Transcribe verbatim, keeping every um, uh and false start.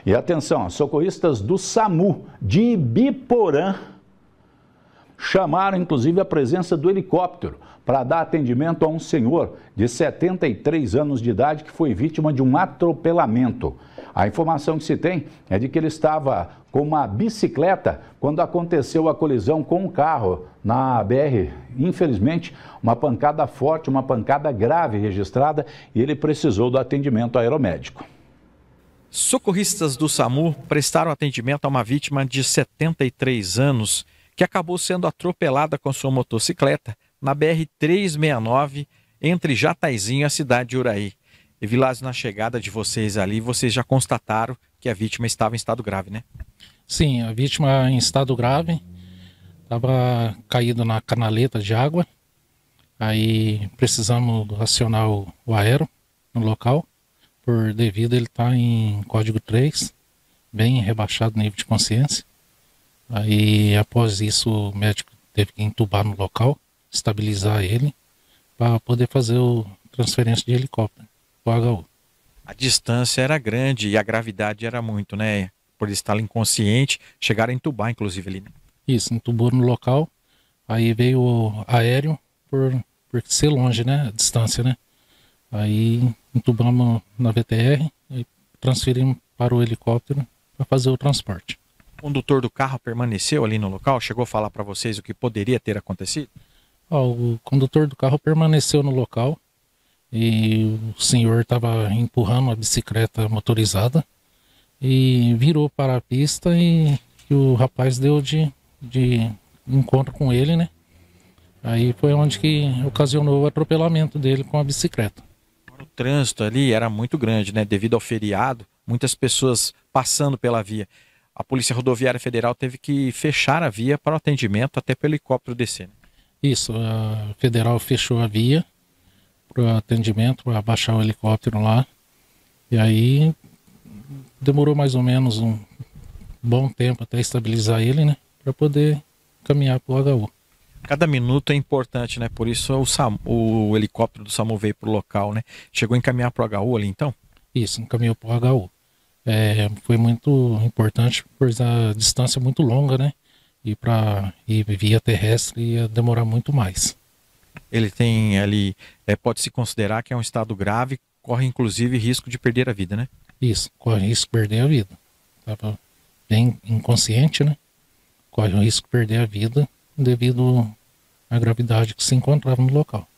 E atenção, socorristas do SAMU de Ibiporã chamaram inclusive a presença do helicóptero para dar atendimento a um senhor de setenta e três anos de idade que foi vítima de um atropelamento. A informação que se tem é de que ele estava com uma bicicleta quando aconteceu a colisão com um carro na B R. Infelizmente, uma pancada forte, uma pancada grave registrada, e ele precisou do atendimento aeromédico. Socorristas do SAMU prestaram atendimento a uma vítima de setenta e três anos que acabou sendo atropelada com sua motocicleta na B R trezentos e sessenta e nove entre Jataizinho e a cidade de Uraí. E Vilásio, na chegada de vocês ali, vocês já constataram que a vítima estava em estado grave, né? Sim, a vítima em estado grave, estava caído na canaleta de água, aí precisamos acionar o, o aero no local, por devido ele estar tá em código três, bem rebaixado nível de consciência. Aí após isso o médico teve que entubar no local, estabilizar ele, para poder fazer a transferência de helicóptero para o H U. A distância era grande e a gravidade era muito, né? Por ele estar inconsciente, chegaram a entubar inclusive ali, né? Isso, entubou no local, aí veio o aéreo por, por ser longe, né? A distância, né? Aí entubamos na V T R e transferimos para o helicóptero para fazer o transporte. O condutor do carro permaneceu ali no local? Chegou a falar para vocês o que poderia ter acontecido? Ó, o condutor do carro permaneceu no local e o senhor estava empurrando a bicicleta motorizada e virou para a pista e, e o rapaz deu de, de encontro com ele, né? Aí foi onde que ocasionou o atropelamento dele com a bicicleta. O trânsito ali era muito grande, né? Devido ao feriado, muitas pessoas passando pela via. A Polícia Rodoviária Federal teve que fechar a via para o atendimento até para o helicóptero descer, né? Isso, a Federal fechou a via para o atendimento, para baixar o helicóptero lá. E aí demorou mais ou menos um bom tempo até estabilizar ele, né? Para poder caminhar para o H U. Cada minuto é importante, né? Por isso o, SAMU, o helicóptero do SAMU veio para o local, né? Chegou a encaminhar para o H U ali, então? Isso, encaminhou para o H U. É, foi muito importante, pois a distância é muito longa, né? E para ir via terrestre ia demorar muito mais. Ele tem ali, é, pode-se considerar que é um estado grave, corre inclusive risco de perder a vida, né? Isso, corre risco de perder a vida. Estava bem inconsciente, né? Corre o risco de perder a vida devido à gravidade que se encontrava no local.